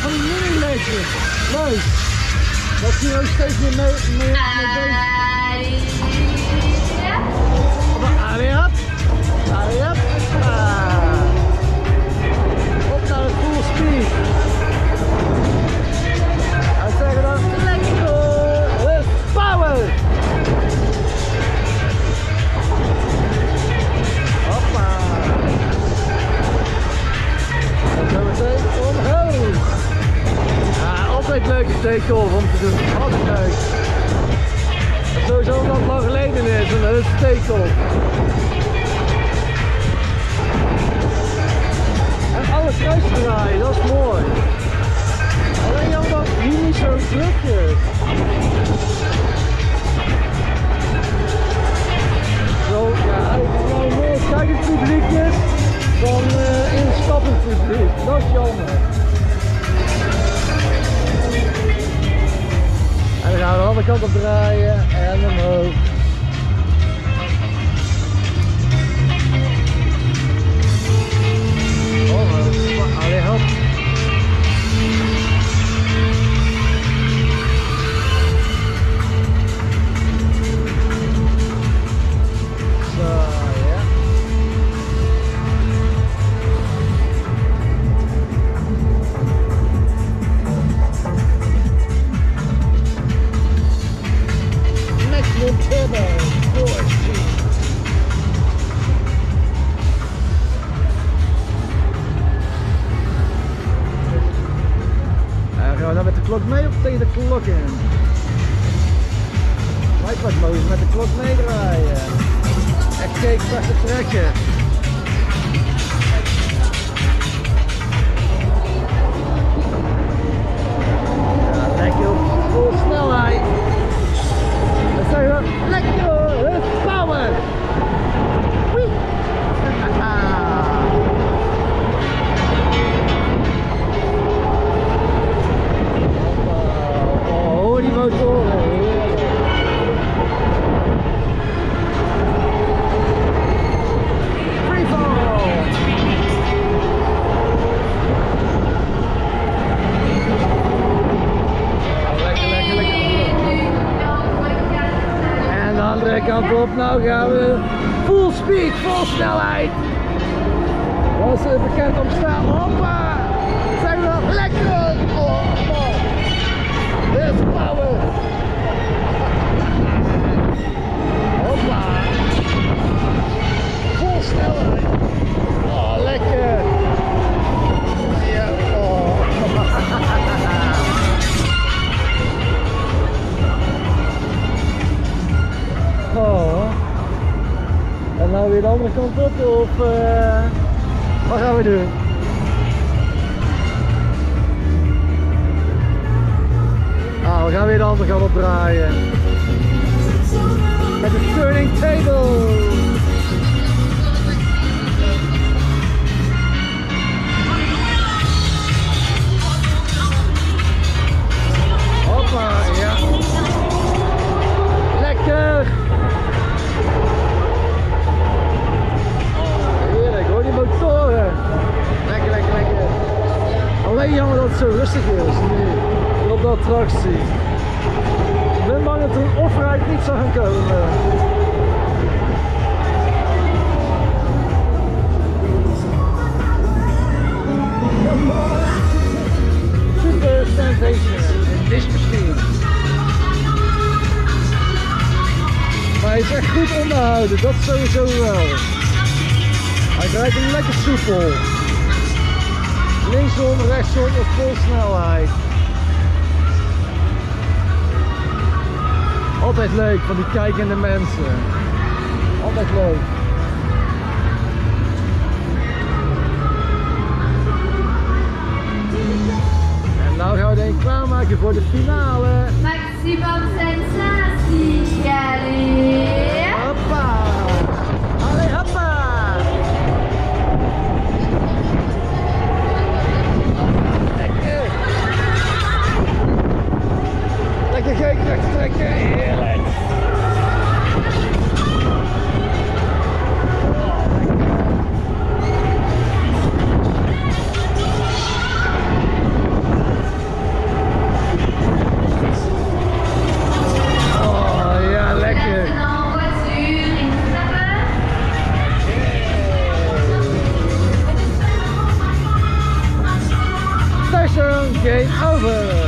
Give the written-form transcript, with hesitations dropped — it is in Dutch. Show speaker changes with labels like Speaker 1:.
Speaker 1: van die mini-leedjes. Leuk. Dat zie je ook steeds meer mee bezig. Allee, hop. Allee, hop. Op naar de full speed. En zeggen dan, lekker. With power. Hoppa. En zo meteen omhoog. Ja, altijd leuke take-off om te doen. Altijd leuk. En sowieso omdat het lang geleden is, en dat is take-off. En alle kruis draaien, dat is mooi. Alleen jammer dat het hier niet zo druk is. Zo, ja, nou meer kijkend publiek is dan instappend publiek. Dat is jammer. En dan gaan we de andere kant op draaien en omhoog. Omhoog. Allee, hop. Zo, ja. Maximum turbo, 4 speed. Gaan we dan met de klok mee of tegen de klok in? Likewise mode met de klok meedraaien. Echt keekvechten trekken. Ja, lekker op vol snelheid. Dat zeg je wel, lekker, het power. Wee. Oh, die motoren, heerlijk. Freefall! Lekker, lekker, lekker. En de andere kant op, nou gaan we full speed, vol snelheid. Dat is bekend om staan, hoppa! Zijn we wel lekker! Oh, oh. This power! Hoppa! Vol snelheid! Oh, lekker! Ja, oh! Oh! En nou weer de andere kant op of wat gaan we doen? We gaan weer de andere kant op draaien. Met de turning table. Hoppa, ja. Lekker. Oh, heerlijk, hoor die motoren. Lekker, lekker, lekker. Alleen jammer dat het zo rustig is nu. Op de attractie. Ik ben bang dat er een off-ride niet zou gaan komen. Super sensation in this machine. Maar hij is echt goed onderhouden, dat sowieso wel. Hij draait hem lekker soepel. Linksom, rechtsom op vol snelheid. Altijd leuk van die kijkende mensen. Altijd leuk. En nou gaan we denk ik klaarmaken voor de finale.
Speaker 2: Maximum sensatie, Kelly.
Speaker 1: Hoppa! Allee, hoppa! Lekker! Lekker geekrecht trekken, heerlijk! turn, game over.